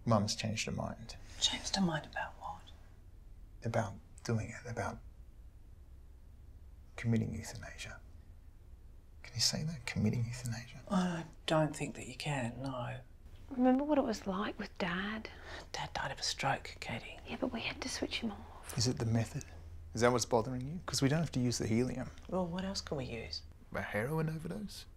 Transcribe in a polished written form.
Mum's changed her mind. Changed her mind about what? About doing it, about committing euthanasia. Can you say that? Committing euthanasia? I don't think that you can, no. Remember what it was like with Dad? Dad died of a stroke, Katie. Yeah, but we had to switch him off. Is it the method? Is that what's bothering you? Because we don't have to use the helium. Well, what else can we use? A heroin overdose?